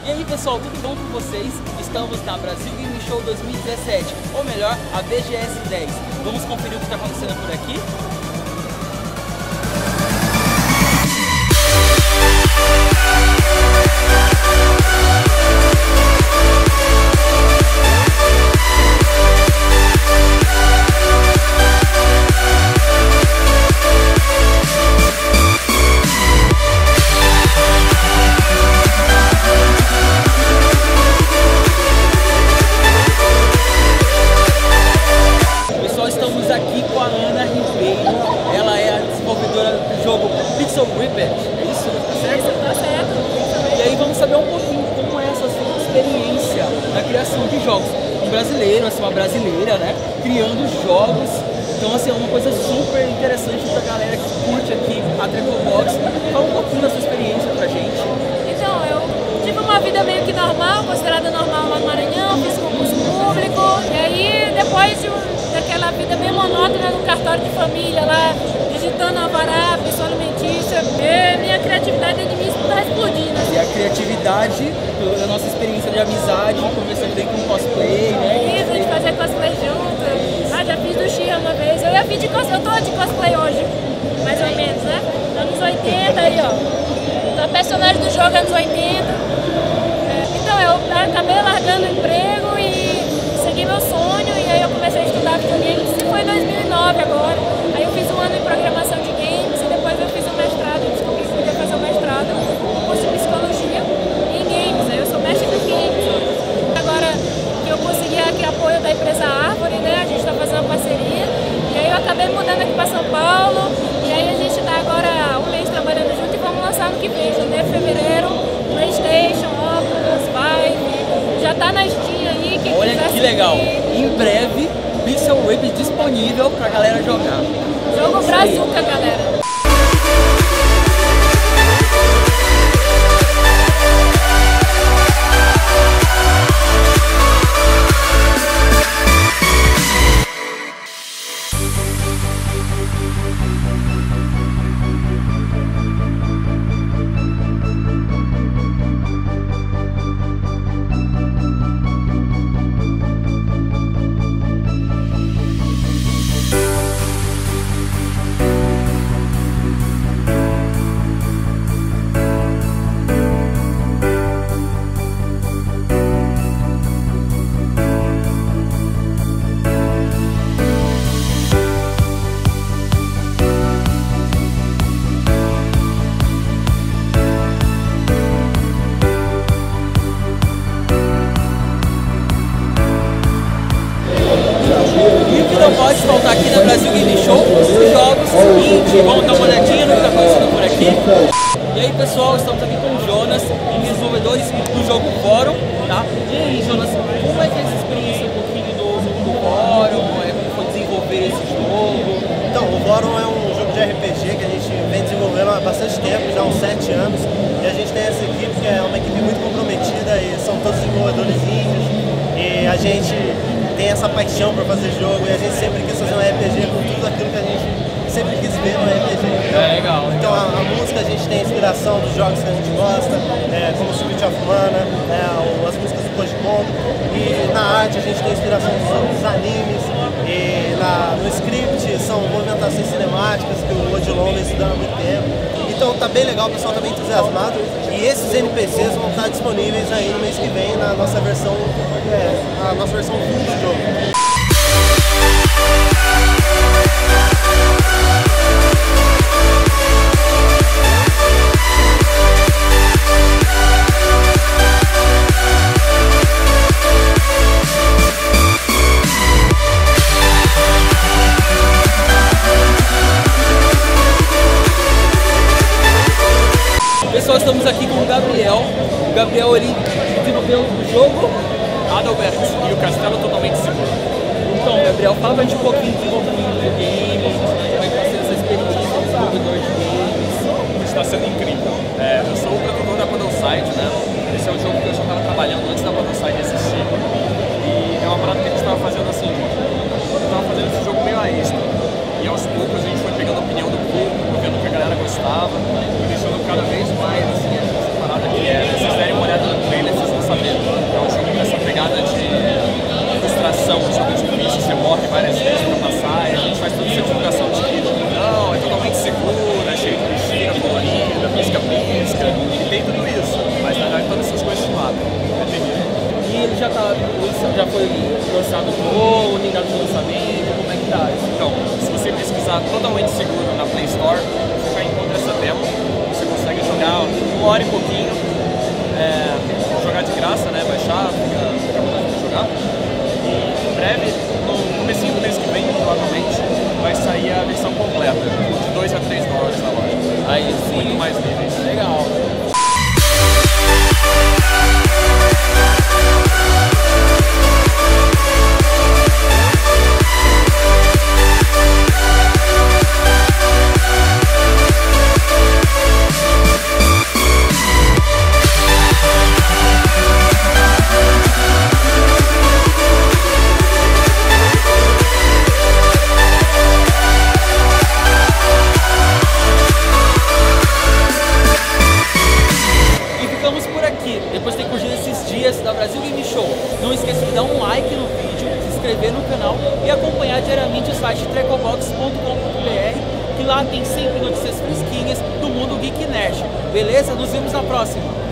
E aí pessoal, tudo bom com vocês? Estamos na Brasil Game Show 2017, ou melhor, a BGS 10. Vamos conferir o que está acontecendo por aqui? Estamos aqui com a Ana Ribeiro, ela é a desenvolvedora do jogo Pixel Ripped, é isso? Tá certo? Isso, tá certo. E aí vamos saber um pouquinho como é essa sua experiência na criação de jogos. Um brasileiro, assim, uma brasileira, né, criando jogos. Então assim, é uma coisa super interessante pra galera que curte aqui a Triple Box. Fala um pouquinho da sua experiência pra gente. Então, eu tive uma vida meio que normal, considerada normal lá no Maranhão, fiz concurso público, e aí depois daquela vida bem monótona no cartório de família lá, digitando alvará, pessoa alimentícia, minha criatividade de mim está explodindo. E a criatividade, a nossa experiência de amizade, conversando bem com cosplay, né? Isso, a gente fazer cosplay junto. Ah, já fiz do Xia uma vez. Eu fiz de cosplay, eu tô de cosplay hoje, mais ou menos, né? Anos 80 aí, ó. Então, personagem do jogo anos 80. Então, eu acabei largando o emprego e segui meu sonho, e aí eu comecei a estudar videogames. Isso foi em 2009 agora. Aí eu fiz um ano em programação de games e depois eu fiz um mestrado. Descobri que podia fazer um mestrado, um curso de psicologia em games. Aí eu sou mestre de games. Agora que eu consegui aqui apoio da empresa Árvore, né? A gente está fazendo uma parceria. E aí eu acabei mudando aqui para São Paulo. E aí a gente está agora um mês trabalhando junto e vamos lançar no que vem, janeiro, fevereiro, PlayStation, Oculus, Vive. Já tá na Steam aí. Olha que legal! Em breve, Pixel Ripped disponível pra galera jogar. Jogo Brazuca, galera. Não pode faltar aqui na Brasil Game Show os jogos indie. Vamos dar uma olhadinha no que está acontecendo por aqui. E aí pessoal, estamos aqui com o Jonas, um dos desenvolvedores do jogo Fórum, tá? E aí Jonas, como é que é essa experiência um pouquinho do Fórum? Como foi desenvolver esse jogo? Então, o Fórum é um jogo de RPG que a gente vem desenvolvendo há bastante tempo, já há uns 7 anos. E a gente tem essa equipe que é uma equipe muito comprometida e são todos desenvolvedores índios. E a gente tem essa paixão por fazer jogo e a gente sempre quis fazer um RPG com tudo aquilo que a gente sempre quis ver no RPG. É legal. Então a música a gente tem inspiração dos jogos que a gente gosta, como o Secret of Mana, as músicas do Koji Kondo, e na arte a gente tem inspiração dos animes, e no script são movimentações cinemáticas que o Odilon vem estudando há muito tempo. Então tá bem legal, o pessoal tá bem entusiasmado, e esses NPCs vão estar disponíveis aí no mês que vem na nossa versão, full do jogo. Pessoal, estamos aqui com o Gabriel. O Gabriel, ele desenvolveu o jogo Adalbert e o Castelo Totalmente Seguro. Então, Gabriel, fala pra gente um pouquinho de desenvolvimento de games, como é que está sendo essa experiência de desenvolvedor de games. Está sendo incrível. Eu sou o produtor da Paddleside, né? Esse é um jogo que eu já estava trabalhando antes da Paddleside existir. E é uma parada que a gente estava fazendo assim, eu estava fazendo esse jogo meio a extra. E aos poucos a gente foi pegando a opinião do público, vendo o que a galera gostava, e deixando cada vez mais assim, essa parada que é. Se vocês derem uma olhada no trailer, já foi lançado novo, tem data de lançamento, como é que tá isso? Então, se você pesquisar totalmente seguro na Play Store, você já encontra essa demo. Você consegue jogar 1 hora e pouquinho, jogar de graça, né? Baixar, fica vontade de jogar. E em breve, no comecinho do mês que vem, provavelmente, vai sair a versão completa, de 2 a 3 dólares na loja. Aí sim. Muito mais níveis. Legal. Depois de ter curtido esses dias da Brasil Game Show, não esqueça de dar um like no vídeo, se inscrever no canal e acompanhar diariamente o site trecobox.com.br, que lá tem sempre notícias fresquinhas do mundo Geek Nerd. Beleza? Nos vemos na próxima!